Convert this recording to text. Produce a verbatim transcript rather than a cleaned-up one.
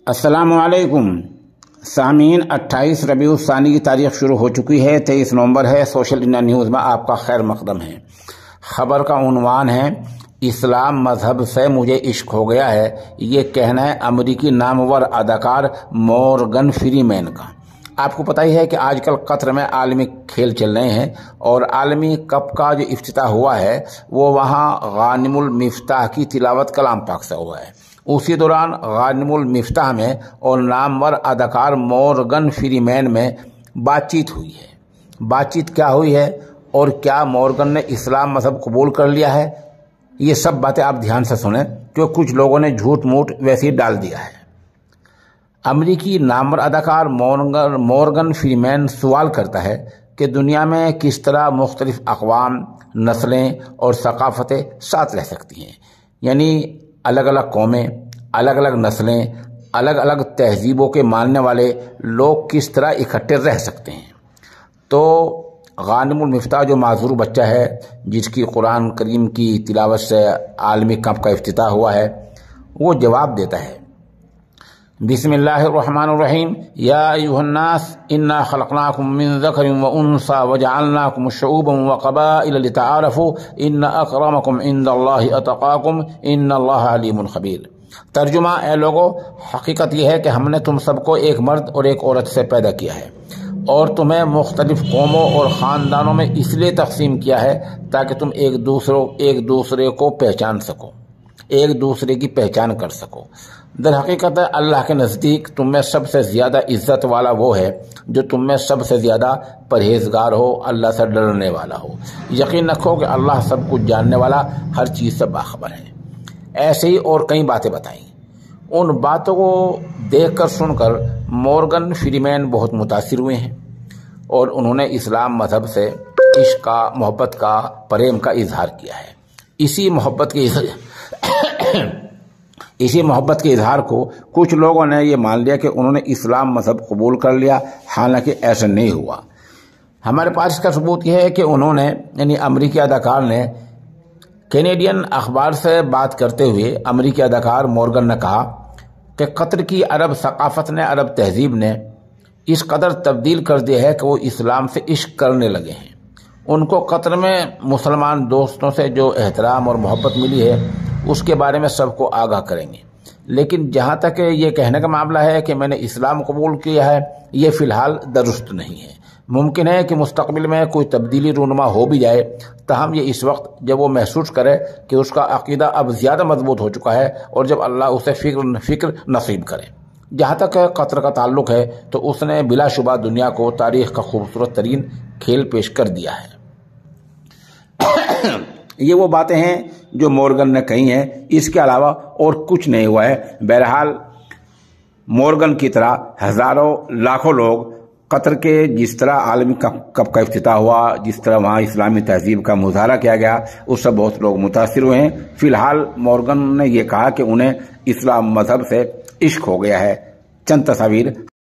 السلام علیکم سامعین، اٹھائیس ربیع الثانی کی تاریخ شروع ہو چکی ہے۔ تیئیس نومبر ہے۔ سوشل انڈیا نیوز میں آپ کا خیر مقدم ہے۔ خبر کا عنوان ہے اسلام مذہب سے مجھے عشق ہو گیا ہے، یہ کہنا ہے امریکی نامور اداکار مورگن فری مین کا۔ آپ کو پتہ ہی ہے کہ آج کل قطر میں عالمی کھیل چل رہے ہیں اور عالمی کپ کا جو افتتاح ہوا ہے وہ وہاں غانم المفتاح کی تلاوت کلام پاک سے ہوا ہے۔ اسی دوران غانم المفتاح میں اور نامور اداکار مورگن فری مین میں بات چیت ہوئی ہے۔ بات چیت کیا ہوئی ہے اور کیا مورگن نے اسلام مذہب قبول کر لیا ہے، یہ سب باتیں آپ دھیان سے سنیں کیونکہ کچھ لوگوں نے جھوٹ موٹ ویسے ہی ڈال دیا ہے۔ امریکی نامور اداکار مورگن فری مین سوال کرتا ہے کہ دنیا میں کس طرح مختلف اقوام، نسلیں اور ثقافتیں ساتھ رہ سکتی ہیں، یعنی الگ الگ قومیں، الگ الگ نسلیں، الگ الگ تہذیبوں کے ماننے والے لوگ کس طرح اکٹھے رہ سکتے ہیں۔ تو غانم المفتاح جو معذور بچہ ہے جس کی قرآن کریم کی تلاوت سے عالمی کپ کا افتتاح ہوا ہے، وہ جواب دیتا ہے۔ بسم اللہ الرحمن الرحیم، یا ایھا الناس انا خلقناکم من ذکر و انثی وجعلناکم شعوبا وقبائل لتعارفوا ان اکرمکم عند اللہ اتقاکم ان اللہ علیم خبیر۔ ترجمہ: اے لوگو، حقیقت یہ ہے کہ ہم نے تم سب کو ایک مرد اور ایک عورت سے پیدا کیا ہے اور تمہیں مختلف قوموں اور خاندانوں میں اس لیے تقسیم کیا ہے تاکہ تم ایک دوسرے ایک دوسرے کو پہچان سکو، ایک دوسرے کی پہچان کر سکو۔ در حقیقت اللہ کے نزدیک تم میں سب سے زیادہ عزت والا وہ ہے جو تم میں سب سے زیادہ پرہیزگار ہو، اللہ سے ڈرنے والا ہو۔ یقین رکھو کہ اللہ سب کچھ جاننے والا، ہر چیز سے باخبر ہے۔ ایسے ہی اور کئی باتیں بتائیں۔ ان باتوں کو دیکھ کر سن کر مورگن فری مین بہت متاثر ہوئے ہیں اور انہوں نے اسلام مذہب سے عشق کا، محبت کا، پریم کا اظہار کیا ہے۔ اسی محبت کے اسی محبت کے اظہار کو کچھ لوگوں نے یہ مان لیا کہ انہوں نے اسلام مذہب قبول کر لیا، حالانکہ ایسا نہیں ہوا۔ ہمارے پاس اس کا ثبوت یہ ہے کہ انہوں نے یعنی امریکی اداکار نے کینیڈین اخبار سے بات کرتے ہوئے امریکی اداکار مورگن نے کہا کہ قطر کی عرب ثقافت نے، عرب تہذیب نے اس قدر تبدیل کر دیا ہے کہ وہ اسلام سے عشق کرنے لگے ہیں۔ ان کو قطر میں مسلمان دوستوں سے جو احترام اور محبت ملی ہے اس کے بارے میں سب کو آگاہ کریں گے، لیکن جہاں تک یہ کہنے کا معاملہ ہے کہ میں نے اسلام قبول کیا ہے، یہ فی الحال درست نہیں ہے۔ ممکن ہے کہ مستقبل میں کوئی تبدیلی رونما ہو بھی جائے، تاہم یہ اس وقت جب وہ محسوس کرے کہ اس کا عقیدہ اب زیادہ مضبوط ہو چکا ہے اور جب اللہ اسے فکر فکر نصیب کرے۔ جہاں تک قطر کا تعلق ہے تو اس نے بلا شبہ دنیا کو تاریخ کا خوبصورت ترین کھیل پیش کر دیا ہے۔ یہ وہ باتیں ہیں جو مورگن نے کہی ہیں، اس کے علاوہ اور کچھ نہیں ہوا ہے۔ بہرحال مورگن کی طرح ہزاروں لاکھوں لوگ قطر کے جس طرح عالمی کپ کا افتتاح ہوا، جس طرح وہاں اسلامی تہذیب کا مظاہرہ کیا گیا، اس سے بہت لوگ متاثر ہوئے ہیں۔ فی الحال مورگن نے یہ کہا کہ انہیں اسلام مذہب سے عشق ہو گیا ہے۔ چند تصاویر